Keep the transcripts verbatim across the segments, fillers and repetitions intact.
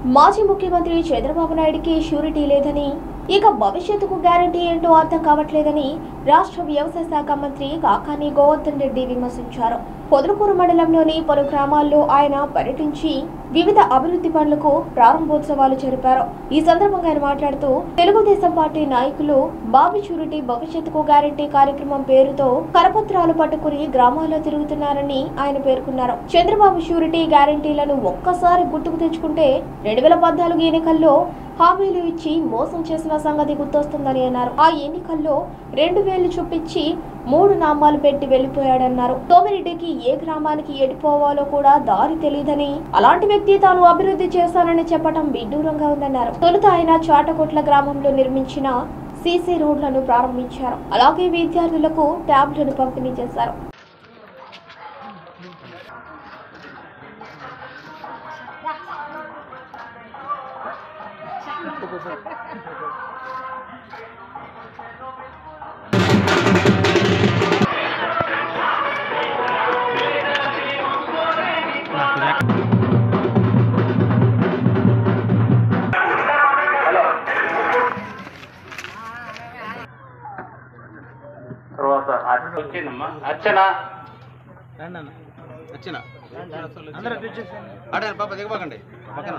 మాజీ ముఖ్యమంత్రి చంద్రబాబు నాయుడుకి షూరిటీ లేదని, ఇక భవిష్యత్తుకు గ్యారంటీ ఏంటో అర్థం కావట్లేదని రాష్ట్ర వ్యవసాయ శాఖ మంత్రి కాకాని గోవర్ధన్ రెడ్డి విమర్శించారు. పొదలకూరు మండలంలోని పలు గ్రామాల్లో ఆయన పర్యటించి వివిధ అభివృద్ధి పనులకు ప్రారంభోత్సవాలు జరిపారు. ఈ సందర్భంగా ఆయన మాట్లాడుతూ తెలుగుదేశం పార్టీ నాయకులు బాబు షూరిటీ భవిష్యత్తుకు గ్యారంటీ కార్యక్రమం పేరుతో కరపత్రాలు పట్టుకుని గ్రామాల్లో తిరుగుతున్నారని ఆయన పేర్కొన్నారు. చంద్రబాబు షూరిటీ గ్యారంటీలను ఒక్కసారి గుర్తుకు తెచ్చుకుంటే రెండు వేల పద్నాలుగు ఎన్నికల్లో హామీలు ఇచ్చి మోసం చేసిన సంగతి గుర్తొస్తుందని అన్నారు. ఆ ఎన్నికల్లో రెండు వేలు చూపించి మూడు నామాలు పెట్టి వెళ్లిపోయాడన్నారు. తోమిరెడ్డికి ఏ గ్రామానికి ఎడిపోవాలో కూడా దారి తెలియదని, అలాంటి వ్యక్తి తాను అభివృద్ధి చేశానని చెప్పడం విడ్డూరంగా ఉందన్నారు. తొలుత ఆయన చాటకొట్ల గ్రామంలో నిర్మించిన సీసీ రోడ్లను ప్రారంభించారు. అలాగే విద్యార్థులకు ట్యాబ్లను పంపిణీ చేశారు. వచ్చిందమ్మా అర్చనా వచ్చిన అడే పాప దిగబాకండి పక్కన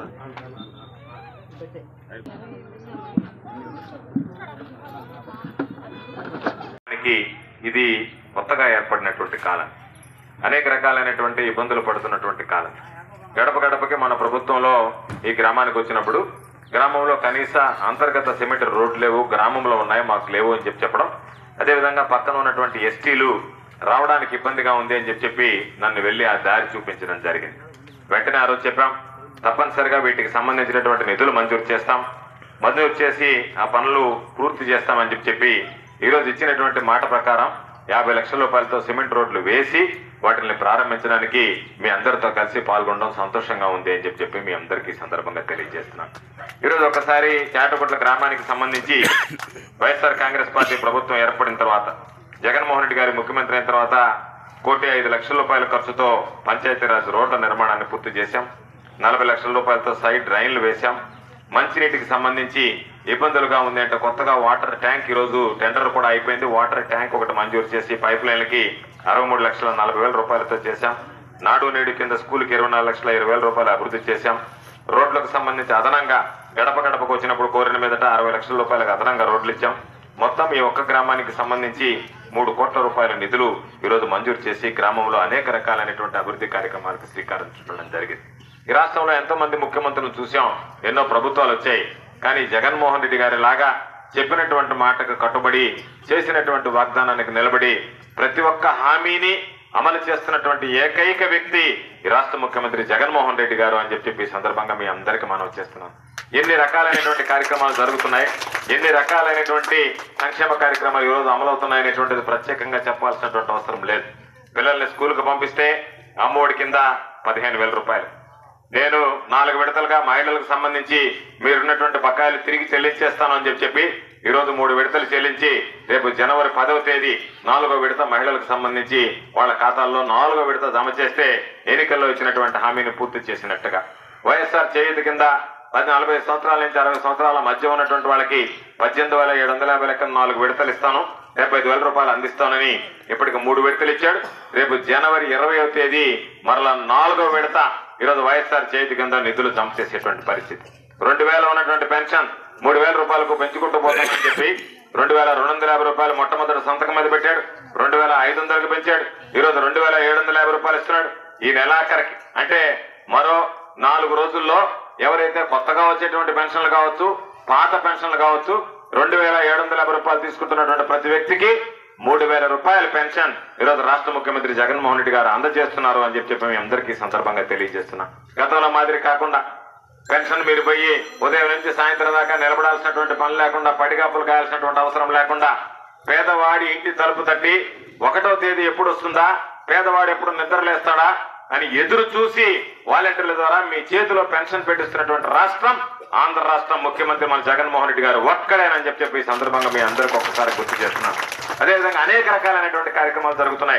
ఇది కొత్తగా ఏర్పడినటువంటి కాలం, అనేక రకాలైనటువంటి ఇబ్బందులు పడుతున్నటువంటి కాలం. గడప గడపకి మన ప్రభుత్వంలో ఈ గ్రామానికి వచ్చినప్పుడు గ్రామంలో కనీస అంతర్గత సిమెంట్ రోడ్లు లేవు, గ్రామంలో ఉన్నాయి మాకు లేవు అని చెప్పి చెప్పడం, అదేవిధంగా పక్కన ఉన్నటువంటి ఎస్టీలు రావడానికి ఇబ్బందిగా ఉంది అని చెప్పి చెప్పి నన్ను వెళ్ళి ఆ దారి చూపించడం జరిగింది. వెంటనే ఆ రోజు చెప్పాం, తప్పనిసరిగా వీటికి సంబంధించినటువంటి నిధులు మంజూరు చేస్తాం, మంజూరు చేసి ఆ పనులు పూర్తి చేస్తామని చెప్పి చెప్పి ఈరోజు ఇచ్చినటువంటి మాట ప్రకారం యాభై లక్షల రూపాయలతో సిమెంట్ రోడ్లు వేసి వాటిని ప్రారంభించడానికి మీ అందరితో కలిసి పాల్గొనడం సంతోషంగా ఉంది అని చెప్పి చెప్పి మీ అందరికీ సందర్భంగా తెలియజేస్తున్నాను. ఈరోజు ఒకసారి చాటకొట్ల గ్రామానికి సంబంధించి వైఎస్ఆర్ కాంగ్రెస్ పార్టీ ప్రభుత్వం ఏర్పడిన తర్వాత, జగన్మోహన్ రెడ్డి గారి ముఖ్యమంత్రి అయిన తర్వాత కోటి ఐదు లక్షల రూపాయల ఖర్చుతో పంచాయతీరాజ్ రోడ్ల నిర్మాణాన్ని పూర్తి చేశాం. నలభై లక్షల రూపాయలతో సైడ్ డ్రైన్లు వేశాం. మంచినీటికి సంబంధించి ఇబ్బందులుగా ఉంది అంటే కొత్తగా వాటర్ ట్యాంక్ ఈరోజు టెండర్ కూడా అయిపోయింది. వాటర్ ట్యాంక్ ఒకటి మంజూరు చేసి పైప్ లైన్లకి అరవై మూడు లక్షల నలభై వేల రూపాయలతో చేశాం. నాడు నేడు కింద స్కూల్కి ఇరవై నాలుగు లక్షల ఇరవై వేల రూపాయలు అభివృద్ధి చేశాం. రోడ్లకు సంబంధించి అదనంగా గడప గడపకు వచ్చినప్పుడు కోరిన మీదట అరవై లక్షల రూపాయలకు అదనంగా రోడ్లు ఇచ్చాం. మొత్తం ఈ ఒక్క గ్రామానికి సంబంధించి మూడు కోట్ల రూపాయల నిధులు ఈరోజు మంజూరు చేసి గ్రామంలో అనేక రకాలైనటువంటి అభివృద్ధి కార్యక్రమాలకు శ్రీకారం చుట్టడం జరిగింది. ఈ రాష్ట్రంలో ఎంతో మంది ముఖ్యమంత్రులను చూసాం, ఎన్నో ప్రభుత్వాలు వచ్చాయి. కానీ జగన్మోహన్ రెడ్డి గారి లాగా చెప్పినటువంటి మాటకు కట్టుబడి చేసినటువంటి వాగ్దానానికి నిలబడి ప్రతి ఒక్క హామీని అమలు చేస్తున్నటువంటి ఏకైక వ్యక్తి ఈ రాష్ట్ర ముఖ్యమంత్రి జగన్మోహన్ రెడ్డి గారు అని చెప్పి ఈ సందర్భంగా మీ అందరికీ మనవి చేస్తున్నాం. ఎన్ని రకాలైనటువంటి కార్యక్రమాలు జరుగుతున్నాయి, ఎన్ని రకాలైనటువంటి సంక్షేమ కార్యక్రమాలు ఈరోజు అమలవుతున్నాయి అనేటువంటిది ప్రత్యేకంగా చెప్పాల్సినటువంటి అవసరం లేదు. పిల్లల్ని స్కూల్కి పంపిస్తే అమ్మఒడి కింద పదిహేను వేల రూపాయలు, నేను నాలుగు విడతలుగా మహిళలకు సంబంధించి మీరున్నటువంటి బకాయిలు తిరిగి చెల్లించేస్తాను అని చెప్పి చెప్పి ఈరోజు మూడు విడతలు చెల్లించి రేపు జనవరి పదవ తేదీ నాలుగో విడత మహిళలకు సంబంధించి వాళ్ళ ఖాతాల్లో నాలుగో విడత జమ చేస్తే ఎన్నికల్లో ఇచ్చినటువంటి హామీని పూర్తి చేసినట్టుగా, వైఎస్ఆర్ చేయూత కింద పది నలభై సంవత్సరాల నుంచి అరవై సంవత్సరాల మధ్య ఉన్నటువంటి వాళ్ళకి పద్దెనిమిది వేల ఏడు వందల యాభై లెక్కన నాలుగు విడతలు ఇస్తాను, డెబ్బై ఐదు వేల రూపాయలు అందిస్తానని ఇప్పటికి మూడు విడతలు ఇచ్చాడు. రేపు జనవరి ఇరవయో తేదీ మరలా నాలుగో విడత ఈరోజు వైఎస్ఆర్ చేతి కింద నిధులు జమ చేసేటువంటి పరిస్థితి. రెండు వేల ఉన్నటువంటి పెన్షన్ మూడు వేల రూపాయలకు పెంచుకుంటూ పోతామని చెప్పి రెండు వేల రెండు వందల యాభై రూపాయలు మొట్టమొదటి సంతకం మీద పెట్టాడు. రెండు వేల ఐదు వందలకు పెంచాడు. ఈరోజు రెండు వేల ఏడు వందల యాభై రూపాయలు ఇస్తున్నాడు. ఈ నెలాఖరికి అంటే మరో నాలుగు రోజుల్లో ఎవరైతే కొత్తగా వచ్చేటువంటి పెన్షన్లు కావచ్చు, పాత పెన్షన్లు కావచ్చు, రెండు వేల ఏడు వందల యాభై రూపాయలు తీసుకుంటున్నటువంటి ప్రతి వ్యక్తికి మూడు వేల రూపాయల పెన్షన్ ఈరోజు రాష్ట్ర ముఖ్యమంత్రి జగన్మోహన్ రెడ్డి గారు అందజేస్తున్నారు అని చెప్పి చెప్పి మేము అందరికీ సందర్భంగా తెలియజేస్తున్నాం. గతంలో మాదిరి కాకుండా పెన్షన్ మీరు పోయి ఉదయం నుంచి సాయంత్రం దాకా నిలబడాల్సినటువంటి పని లేకుండా, పడిగాపులు కాయాల్సినటువంటి అవసరం లేకుండా, పేదవాడి ఇంటి తలుపు తట్టి ఒకటో తేదీ ఎప్పుడు వస్తుందా, పేదవాడు ఎప్పుడు నిద్రలేస్తాడా అని ఎదురు చూసి వాలంటీర్ల ద్వారా మీ చేతిలో పెన్షన్ పెట్టిస్తున్నటువంటి రాష్ట్రం ఆంధ్ర రాష్ట్రం ముఖ్యమంత్రి మన జగన్మోహన్ రెడ్డి గారు ఒక్కడేనని చెప్పి చెప్పి ఈ సందర్భంగా మీ అందరికీ ఒక్కసారి గుర్తు చేస్తున్నాను. అదేవిధంగా అనేక రకాలైనటువంటి కార్యక్రమాలు జరుగుతున్నాయి.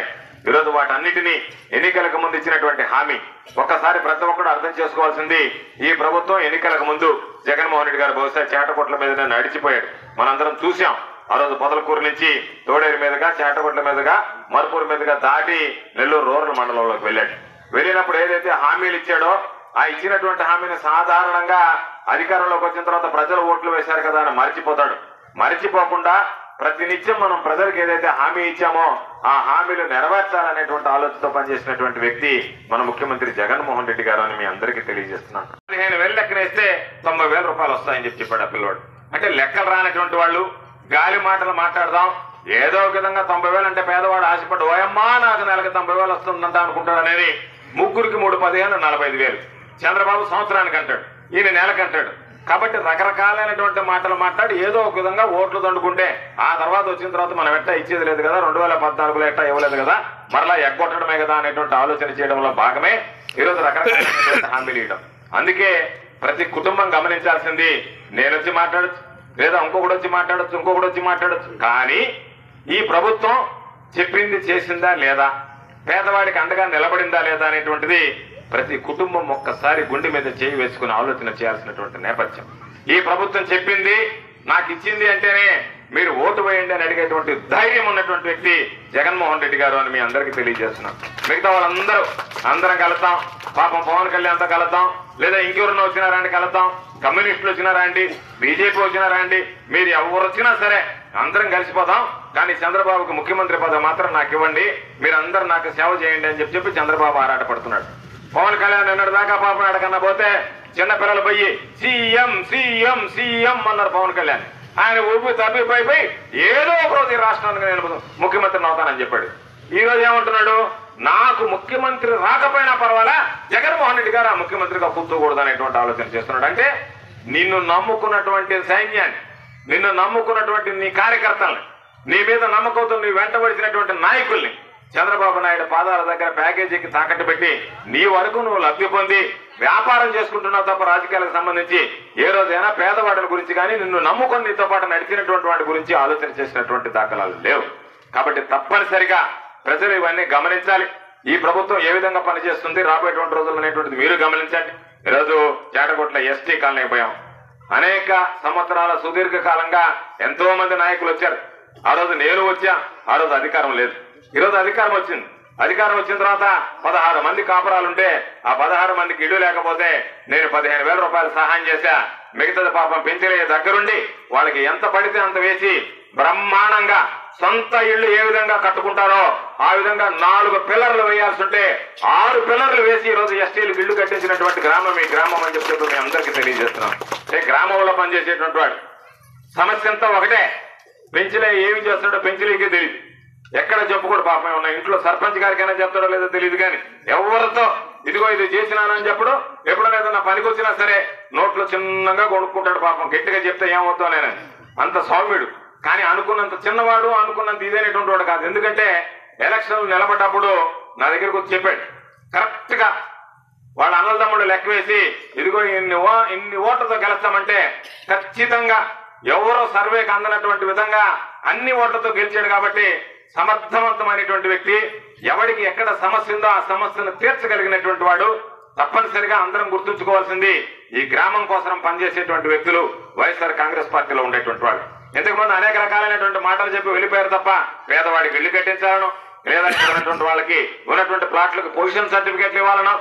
ఈరోజు వాటన్నిటినీ ఎన్నికలకు ముందు ఇచ్చినటువంటి హామీ ఒక్కసారి ప్రతి ఒక్కరు అర్థం చేసుకోవాల్సింది, ఈ ప్రభుత్వం ఎన్నికలకు ముందు జగన్మోహన్ రెడ్డి గారు బహుశా చేటకొట్ల మీద నడిచిపోయాడు. మనందరం చూసాం. ఆ రోజు పొదలకూరు నుంచి తోడేరు మీదుగా చేటకొట్ల మీదుగా మరుపూరు మీదుగా దాటి నెల్లూరు రూరల్ మండలంలోకి వెళ్ళాడు. వెళ్ళినప్పుడు ఏదైతే హామీలు ఇచ్చాడో ఆ ఇచ్చినటువంటి హామీని సాధారణంగా అధికారంలోకి వచ్చిన తర్వాత ప్రజలు ఓట్లు వేశారు కదా అని మర్చిపోతాడు. మర్చిపోకుండా ప్రతినిత్యం మనం ప్రజలకు ఏదైతే హామీ ఇచ్చామో ఆ హామీలు నెరవేర్చాలనేటువంటి ఆలోచనతో పనిచేసినటువంటి వ్యక్తి మన ముఖ్యమంత్రి జగన్మోహన్ రెడ్డి గారు అని మీ అందరికీ తెలియజేస్తున్నాను. పదిహేను వేలు లెక్కనేస్తే తొంభై వేల రూపాయలు వస్తాయని చెప్పి చెప్పాడు ఆ పిల్లవాడు. అంటే లెక్కలు రానటువంటి వాళ్ళు గాలి మాటలు మాట్లాడదాం, ఏదో ఒక విధంగా తొంభై వేలు అంటే పేదవాడు ఆశపడ్డు ఓయమ్మా నాకు నెలకి తొంభై వేలు వస్తుందంట అనుకుంటాడు. అనేది ముగ్గురికి మూడు పదిహేను నలభై ఐదు వేలు చంద్రబాబు సంవత్సరానికి అంటాడు, ఈయన నెలకు అంటాడు. కాబట్టి రకరకాలైనటువంటి మాటలు మాట్లాడి ఏదో ఒక విధంగా ఓట్లు దండుకుంటే ఆ తర్వాత వచ్చిన తర్వాత మనం ఎట్టా ఇచ్చేది లేదు కదా, రెండు వేల పద్నాలుగులో ఎట్టా ఇవ్వలేదు కదా, మరలా ఎగ్గొట్టడమే కదా అనేటువంటి ఆలోచన చేయడంలో భాగమే ఈరోజు రకరకాలైనటువంటి హామీలు ఇవ్వడం. అందుకే ప్రతి కుటుంబం గమనించాల్సింది, నేను వచ్చి మాట్లాడచ్చు, లేదా ఇంకొకటి వచ్చి మాట్లాడచ్చు, ఇంకొకటి వచ్చి మాట్లాడచ్చు, కానీ ఈ ప్రభుత్వం చెప్పింది చేసిందా లేదా, పేదవాడికి అండగా నిలబడిందా లేదా అనేటువంటిది ప్రతి కుటుంబం ఒక్కసారి గుండె మీద చేయి వేసుకుని ఆలోచన చేయాల్సినటువంటి నేపథ్యం. ఈ ప్రభుత్వం చెప్పింది నాకు ఇచ్చింది అంటేనే మీరు ఓటు వేయండి అని అడిగేటువంటి ధైర్యం ఉన్నటువంటి వ్యక్తి జగన్మోహన్ రెడ్డి గారు అని మీ అందరికీ తెలియజేస్తున్నాం. మిగతా వాళ్ళందరూ అందరం కలుద్దాం, పాపం పవన్ కళ్యాణ్తో కలుద్దాం, లేదా ఇంకెవరన్నా వచ్చినారా అండి కలుద్దాం, కమ్యూనిస్టులు వచ్చినారా అండి, బీజేపీ వచ్చినారా అండి, మీరు ఎవరు వచ్చినా సరే అందరం కలిసిపోదాం, కానీ చంద్రబాబుకు ముఖ్యమంత్రి పదవి మాత్రం నాకు ఇవ్వండి, మీరు అందరూ నాకు సేవ చేయండి అని చెప్పి చెప్పి చంద్రబాబు ఆరాటపడుతున్నాడు. పవన్ కళ్యాణ్ నిన్నటి దాకా పాపం అడగన్నా పోతే చిన్నపిల్లలు పోయి సీఎం సీఎం సీఎం అన్నారు పవన్ కళ్యాణ్. ఆయన ఊపి తప్పిపోయి ఏదో ఒక రోజు ఈ రాష్ట్రానికి నేను ముఖ్యమంత్రిని అవుతానని చెప్పాడు. ఈ రోజు ఏమంటున్నాడు, నాకు ముఖ్యమంత్రి రాకపోయినా పర్వాలా జగన్మోహన్ రెడ్డి గారు ఆ ముఖ్యమంత్రిగా కూర్చోకూడదు అనేటువంటి ఆలోచన చేస్తున్నాడు. అంటే నిన్ను నమ్ముకున్నటువంటి సైన్యాన్ని, నిన్ను నమ్ముకున్నటువంటి నీ కార్యకర్తల్ని, నీ మీద నమ్మకంతో నీ వెంటబడిసినటువంటి నాయకుల్ని చంద్రబాబు నాయుడు పాదాల దగ్గర ప్యాకేజీకి తాకట్టు పెట్టి నీ వరకు నువ్వు లబ్ధి పొంది వ్యాపారం చేసుకుంటున్నావు తప్ప రాజకీయాలకు సంబంధించి ఏ రోజైనా పేదవాడి గురించి కానీ నిన్ను నమ్ముకొని నీతో పాటు నడిచినటువంటి వాటి గురించి ఆలోచన చేసినటువంటి దాఖలాలు లేవు. కాబట్టి తప్పనిసరిగా ప్రజలు ఇవన్నీ గమనించాలి. ఈ ప్రభుత్వం ఏ విధంగా పనిచేస్తుంది రాబోయేటువంటి రోజులు అనేటువంటిది మీరు గమనించండి. ఈరోజు చేటకొట్ల ఎస్టీ కాలనీ పోయాం. అనేక సంవత్సరాల సుదీర్ఘ కాలంగా ఎంతో మంది నాయకులు వచ్చారు. ఆ రోజు నేను వచ్చా, ఆ రోజు అధికారం లేదు. ఈరోజు అధికారం వచ్చింది. అధికారం వచ్చిన తర్వాత పదహారు మంది కాపురాలుంటే ఆ పదహారు మందికి ఇల్లు లేకపోతే నేను పదిహేను వేల రూపాయలు సహాయం చేశా. మిగతాది పాపం పెంచలే దగ్గరుండి వాళ్ళకి ఎంత పడితే అంత వేసి బ్రహ్మాండంగా సొంత ఇళ్లు ఏ విధంగా కట్టుకుంటారో ఆ విధంగా నాలుగు పిల్లర్లు వేయాల్సి ఉంటే ఆరు పిల్లర్లు వేసి ఈ రోజు ఎస్టీలకు ఇళ్లు కట్టించినటువంటి గ్రామం ఈ గ్రామం అని చెప్పి మీ అందరికీ తెలియజేస్తున్నాం. అంటే గ్రామంలో పనిచేసేటువంటి వాడు సమస్య అంతా ఒకటే, పెంచలే ఏమి చేస్తాడో పెంచలేకే తెలియదు. ఎక్కడ చెప్పుకోడు పాపం, ఉన్న ఇంట్లో సర్పంచ్ గారికైనా చెప్తాడో లేదో తెలియదు, కానీ ఎవరితో ఇదిగో ఇది చేసినానని చెప్పడు. ఎప్పుడైనా ఏదన్నా పనికి వచ్చినా సరే నోట్లో చిన్నగా కొనుక్కుంటాడు పాపం, గట్టిగా చెప్తే ఏమవుతావు నేనని. అంత సౌమ్యుడు, కానీ అనుకున్నంత చిన్నవాడు అనుకున్నంత ఇదైనటువంటి వాడు కాదు. ఎందుకంటే ఎలక్షన్లు నిలబడ్డప్పుడు నా దగ్గరకు వచ్చి చెప్పాడు, కరెక్ట్ గా వాళ్ళ అన్నదమ్ముడు లెక్క వేసి ఇదిగో ఇన్ని ఓ ఇన్ని ఓట్లతో గెలుస్తామంటే ఖచ్చితంగా ఎవరో సర్వేకి అందనటువంటి విధంగా అన్ని ఓట్లతో గెలిచాడు. కాబట్టి సమర్థవంతమైనటువంటి వ్యక్తి, ఎవరికి ఎక్కడ సమస్య ఉందో ఆ సమస్యను తీర్చగలిగినటువంటి వాడు. తప్పనిసరిగా అందరం గుర్తుంచుకోవాల్సింది, ఈ గ్రామం కోసం పనిచేసేటువంటి వ్యక్తులు వైఎస్ఆర్ కాంగ్రెస్ పార్టీలో ఉండేటువంటి వాళ్ళు. ఇంతకుముందు అనేక రకాలైనటువంటి మాటలు చెప్పి వెళ్ళిపోయారు తప్ప పేదవాడికి ఇల్లు కట్టించాలను, లేదా ఉన్నటువంటి వాళ్ళకి ఉన్నటువంటి ప్లాట్లకు పొజిషన్ సర్టిఫికేట్లు ఇవ్వాలనో